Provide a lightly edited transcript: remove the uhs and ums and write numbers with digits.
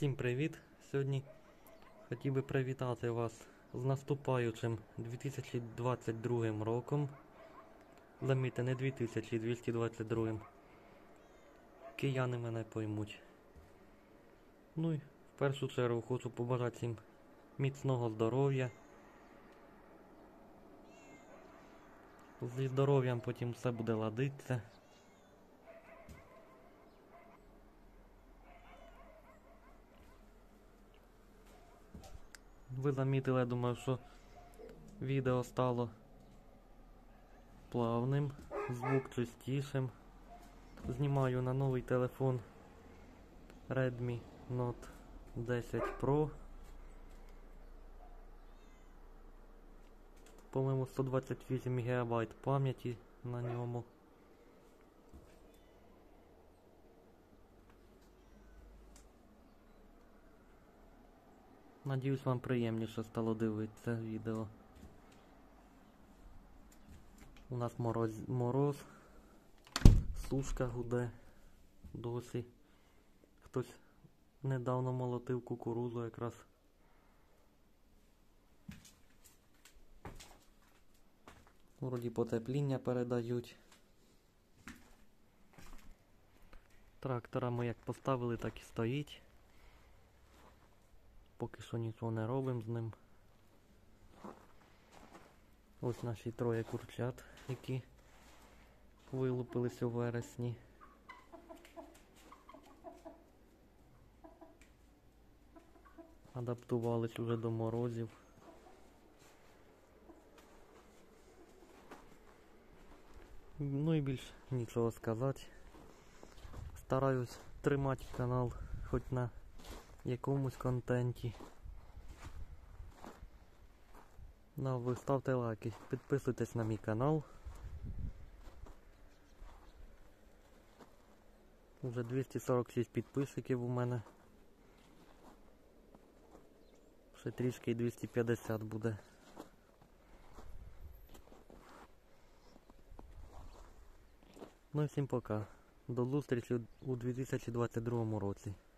Всім привіт! Сьогодні хотів би привітати вас з наступаючим 2022 роком. Замітьте, не 2222. Кияни мене поймуть. Ну і в першу чергу хочу побажати всім міцного здоров'я. Зі здоров'ям потім все буде ладитися. Ви замітили, я думаю, що відео стало плавним, звук чистішим. Знімаю на новий телефон Redmi Note 10 Pro. По-моєму, 128 ГБ пам'яті на ньому. Надіюсь, вам приємніше стало дивитися відео. У нас мороз, сушка гуде досі. Хтось недавно молотив кукурудзу якраз. Вроді потепління передають. Трактора ми як поставили, так і стоїть. Поки що нічого не робимо з ним. Ось наші троє курчат, які вилупились у вересні. Адаптувались уже до морозів. Ну і більш нічого сказати. Стараюсь тримати канал хоч на якомусь контенті. Ну, ви ставте лайки, підписуйтесь на мій канал. Уже 246 підписчиків у мене. Ще трішки і 250 буде. Ну і всім пока. До зустрічі у 2022 році.